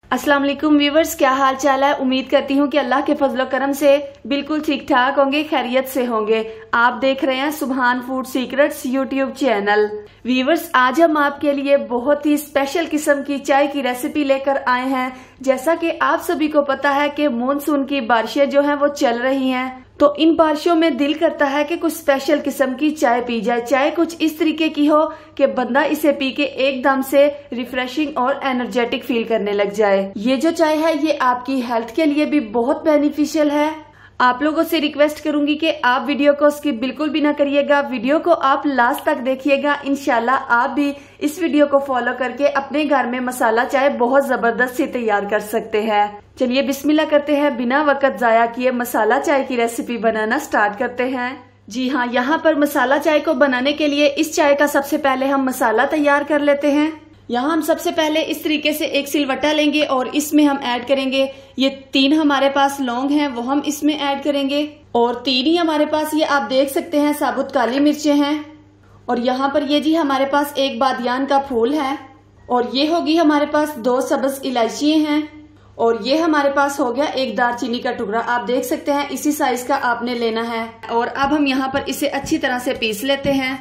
अस्सलाम वालेकुम व्यूवर्स, क्या हाल चाल है। उम्मीद करती हूँ कि अल्लाह के फजलो करम से बिल्कुल ठीक ठाक होंगे, खैरियत से होंगे। आप देख रहे हैं Subhan food secrets YouTube channel. Viewers, आज हम आपके लिए बहुत ही स्पेशल किस्म की चाय की रेसिपी लेकर आए हैं। जैसा कि आप सभी को पता है कि मानसून की बारिशें जो हैं वो चल रही हैं, तो इन बारिशों में दिल करता है कि कुछ स्पेशल किस्म की चाय पी जाए। चाय कुछ इस तरीके की हो कि बंदा इसे पी के एकदम से रिफ्रेशिंग और एनर्जेटिक फील करने लग जाए। ये जो चाय है ये आपकी हेल्थ के लिए भी बहुत बेनिफिशियल है। आप लोगों से रिक्वेस्ट करूंगी कि आप वीडियो को स्किप बिल्कुल भी ना करिएगा, वीडियो को आप लास्ट तक देखिएगा। इंशाल्लाह आप भी इस वीडियो को फॉलो करके अपने घर में मसाला चाय बहुत जबरदस्त से तैयार कर सकते हैं। चलिए बिस्मिल्लाह करते हैं, बिना वक्त जाया किए मसाला चाय की रेसिपी बनाना स्टार्ट करते हैं। जी हाँ, यहाँ पर मसाला चाय को बनाने के लिए इस चाय का सबसे पहले हम मसाला तैयार कर लेते हैं। यहाँ हम सबसे पहले इस तरीके से एक सिलवट्टा लेंगे और इसमें हम ऐड करेंगे ये 3 हमारे पास लौंग हैं, वो हम इसमें ऐड करेंगे। और 3 ही हमारे पास ये आप देख सकते हैं साबुत काली मिर्चें हैं। और यहाँ पर ये जी हमारे पास एक बादियान का फूल है। और ये होगी हमारे पास 2 सब्ज इलायची हैं। और ये हमारे पास हो गया एक दालचीनी का टुकड़ा। आप देख सकते हैं इसी साइज का आपने लेना है। और अब हम यहाँ पर इसे अच्छी तरह से पीस लेते हैं।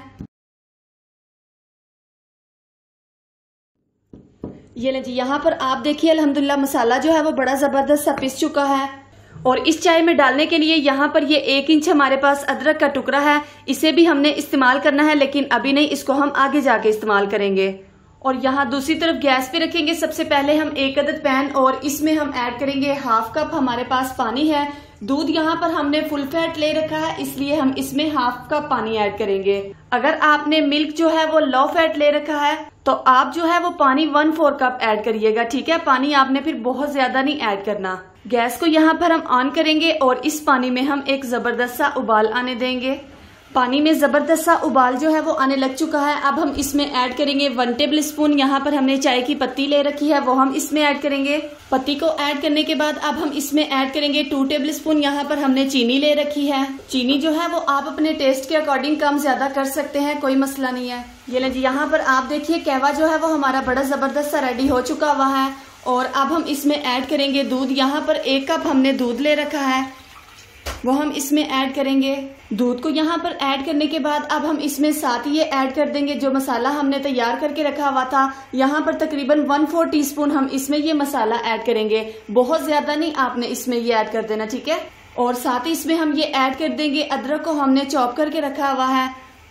ये ले जी, यहाँ पर आप देखिए अल्हम्दुलिल्लाह मसाला जो है वो बड़ा जबरदस्त सा पिस चुका है। और इस चाय में डालने के लिए यहाँ पर ये 1 इंच हमारे पास अदरक का टुकड़ा है। इसे भी हमने इस्तेमाल करना है, लेकिन अभी नहीं, इसको हम आगे जाके इस्तेमाल करेंगे। और यहाँ दूसरी तरफ गैस पे रखेंगे सबसे पहले हम 1 अदद पैन, और इसमें हम ऐड करेंगे 1/2 कप हमारे पास पानी है। दूध यहाँ पर हमने फुल फैट ले रखा है, इसलिए हम इसमें 1/2 कप पानी ऐड करेंगे। अगर आपने मिल्क जो है वो लो फैट ले रखा है तो आप जो है वो पानी 1/4 कप ऐड करिएगा, ठीक है। पानी आपने फिर बहुत ज्यादा नहीं ऐड करना। गैस को यहाँ पर हम ऑन करेंगे और इस पानी में हम एक जबरदस्त सा उबाल आने देंगे। पानी में जबरदस्त सा उबाल जो है वो आने लग चुका है। अब हम इसमें ऐड करेंगे 1 टेबल स्पून, यहाँ पर हमने चाय की पत्ती ले रखी है, वो हम इसमें ऐड करेंगे। पत्ती को ऐड करने के बाद अब हम इसमें ऐड करेंगे 2 टेबल स्पून, यहाँ पर हमने चीनी ले रखी है। चीनी जो है वो आप अपने टेस्ट के अकॉर्डिंग कम ज्यादा कर सकते हैं, कोई मसला नहीं है। ये लें जी, यहाँ पर आप देखिए कहवा जो है वो हमारा बड़ा जबरदस्त सा रेडी हो चुका हुआ है। और अब हम इसमें ऐड करेंगे दूध। यहाँ पर 1 कप हमने दूध ले रखा है, वो हम इसमें ऐड करेंगे। दूध को यहाँ पर ऐड करने के बाद अब हम इसमें साथ ही ये ऐड कर देंगे जो मसाला हमने तैयार करके रखा हुआ था। यहाँ पर तकरीबन 1/4 टीस्पून हम इसमें ये मसाला ऐड करेंगे, बहुत ज्यादा नहीं आपने इसमें ये ऐड कर देना, ठीक है। और साथ ही इसमें हम ये ऐड कर देंगे अदरक को हमने चॉप करके रखा हुआ है।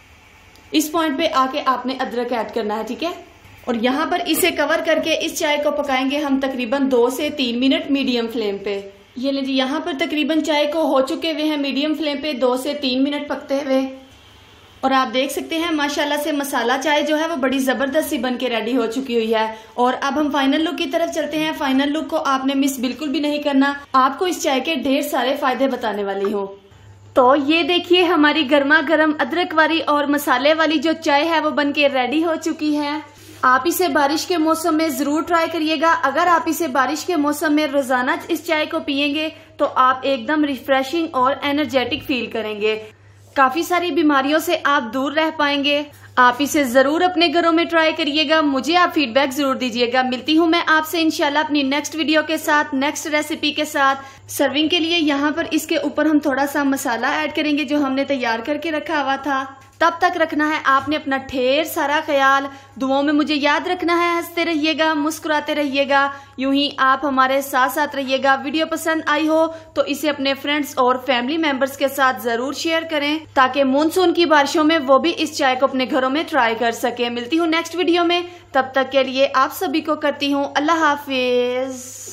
इस पॉइंट पे आके आपने अदरक ऐड करना है, ठीक है। और यहाँ पर इसे कवर करके इस चाय को पकाएंगे हम तकरीबन 2 से 3 मिनट मीडियम फ्लेम पे। ये ले जी, यहाँ पर तकरीबन चाय को हो चुके हुए हैं मीडियम फ्लेम पे 2 से 3 मिनट पकते हुए। और आप देख सकते हैं माशाल्लाह से मसाला चाय जो है वो बड़ी जबरदस्त सी बन के रेडी हो चुकी हुई है। और अब हम फाइनल लुक की तरफ चलते हैं। फाइनल लुक को आपने मिस बिल्कुल भी नहीं करना, आपको इस चाय के ढेर सारे फायदे बताने वाली हूँ। तो ये देखिए हमारी गर्मा गर्म अदरक वाली और मसाले वाली जो चाय है वो बन के रेडी हो चुकी है। आप इसे बारिश के मौसम में जरूर ट्राई करिएगा। अगर आप इसे बारिश के मौसम में रोजाना इस चाय को पियेंगे तो आप एकदम रिफ्रेशिंग और एनर्जेटिक फील करेंगे। काफी सारी बीमारियों से आप दूर रह पाएंगे। आप इसे जरूर अपने घरों में ट्राई करिएगा, मुझे आप फीडबैक जरूर दीजिएगा। मिलती हूँ मैं आपसे इंशाल्लाह अपनी नेक्स्ट वीडियो के साथ, नेक्स्ट रेसिपी के साथ। सर्विंग के लिए यहाँ पर इसके ऊपर हम थोड़ा सा मसाला ऐड करेंगे जो हमने तैयार करके रखा हुआ था। तब तक रखना है आपने अपना ढेर सारा ख्याल। दुआओं में मुझे याद रखना है। हंसते रहिएगा, मुस्कुराते रहिएगा, यूं ही आप हमारे साथ साथ रहिएगा। वीडियो पसंद आई हो तो इसे अपने फ्रेंड्स और फैमिली मेंबर्स के साथ जरूर शेयर करें, ताकि मानसून की बारिशों में वो भी इस चाय को अपने घरों में ट्राई कर सके। मिलती हूँ नेक्स्ट वीडियो में, तब तक के लिए आप सभी को करती हूँ अल्लाह हाफिज।